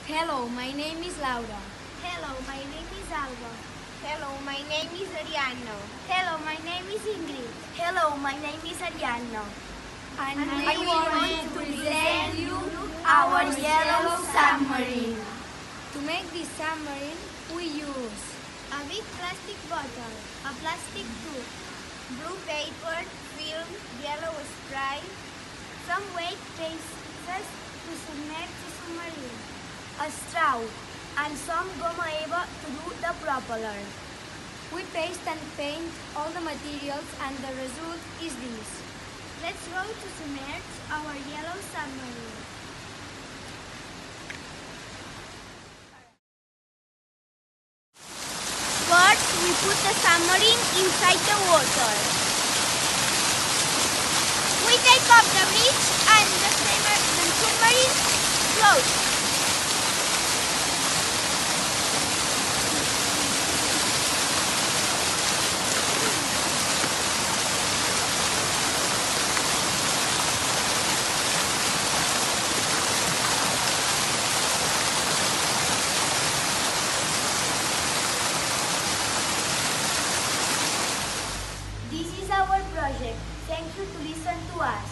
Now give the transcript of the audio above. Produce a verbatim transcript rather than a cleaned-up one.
Hello, my name is Laura. Hello, my name is Alba. Hello, my name is Arianna. Hello, my name is Ingrid. Hello, my name is Arianna. And, And we, we want, want to to present you our yellow submarine. To make this submarine, we use a big plastic bottle, a plastic tube, blue paper, film, yellow spray, some weight pieces to submerge the submarine, a straw, and some goma eva to do the propeller. We paste and paint all the materials and the result is this. Let's go to submerge our yellow submarine. First, we put the submarine inside the water. We take off the bridge and the submarine floats. This is our project. Thank you to listen to us.